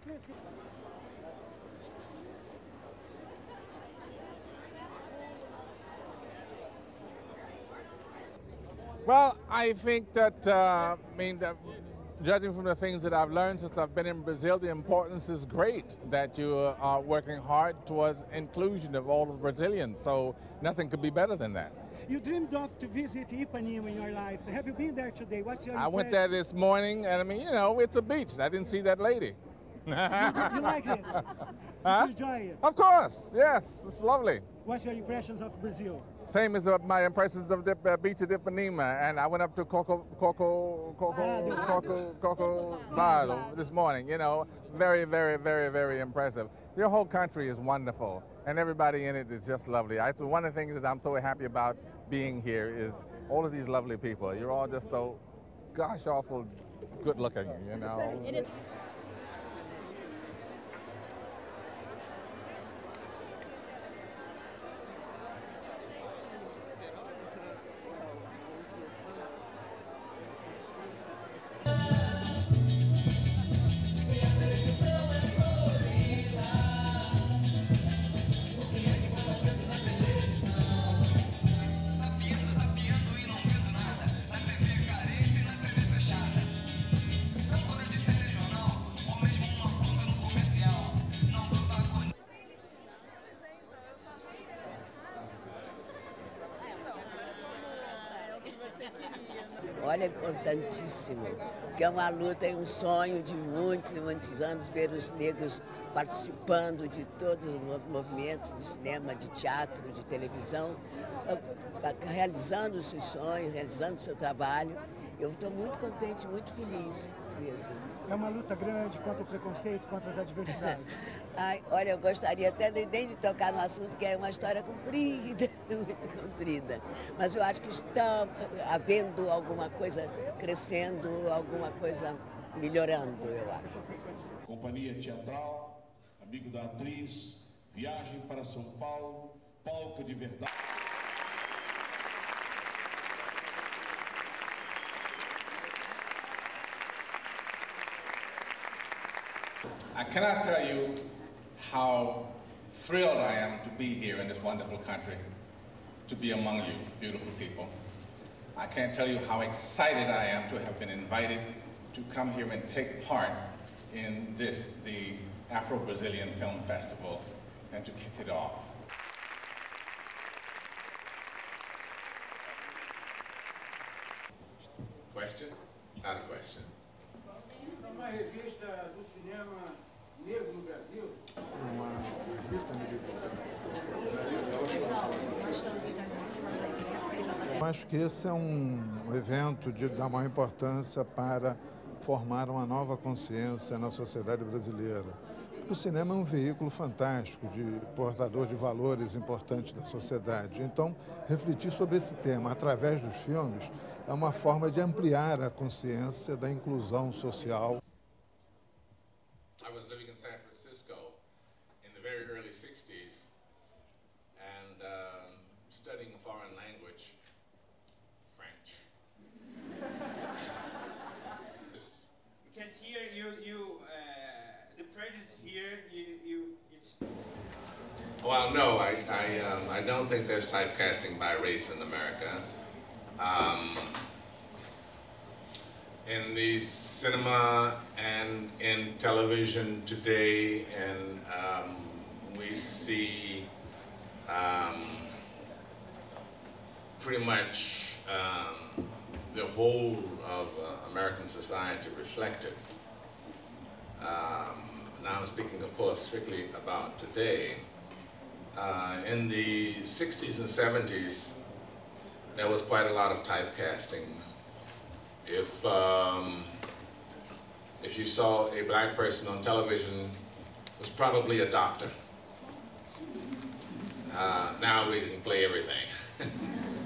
Well, I think that, judging from the things that I've learned since I've been in Brazil, the importance is great that you are working hard towards inclusion of all of Brazilians. So nothing could be better than that. You dreamed of to visit Ipanema in your life. Have you been there today? What's your impression? I went there this morning, and I mean, you know, it's a beach. I didn't see that lady. You like it? Huh? Did you enjoy it? Of course, yes, it's lovely. What's your impressions of Brazil? Same as my impressions of the beach of Ipanema, and I went up to Corcovado this morning. You know, very, very, very, very impressive. Your whole country is wonderful, and everybody in it is just lovely. It's one of the things that I'm so happy about being here is all of these lovely people. You're all just so, gosh, awful good looking, you know. It is. Olha, é importantíssimo, que é uma luta e um sonho de muitos e muitos anos ver os negros participando de todos os movimentos de cinema, de teatro, de televisão, realizando os seus sonhos, realizando o seu trabalho. Eu estou muito contente, muito feliz mesmo. É uma luta grande contra o preconceito, contra as adversidades. Ai, olha, eu gostaria até nem de tocar no assunto, que é uma história comprida, muito comprida. Mas eu acho que está havendo alguma coisa crescendo, alguma coisa melhorando, eu acho. Companhia teatral, amigo da atriz, viagem para São Paulo, palco de verdade. I cannot tell you how thrilled I am to be here in this wonderful country, to be among you, beautiful people. I can't tell you how excited I am to have been invited to come here and take part in this, the Afro-Brazilian Film Festival, and to kick it off. Question? Not a question. Uma revista do cinema negro no Brasil? Uma revista Eu acho que esse é um evento da maior importância para formar uma nova consciência na sociedade brasileira. Porque o cinema é um veículo fantástico, portador de valores importantes da sociedade. Então, refletir sobre esse tema através dos filmes é uma forma de ampliar a consciência da inclusão social. I was living in San Francisco in the very early 60s and studying a foreign language, French. Because here the prejudice here, it's... Well, no, I don't think there's typecasting by race in America. In the cinema and in television today, and we see pretty much the whole of American society reflected. Now I'm speaking, of course, strictly about today. In the 60s and 70s, there was quite a lot of typecasting. If you saw a black person on television, it was probably a doctor. Now we can play everything.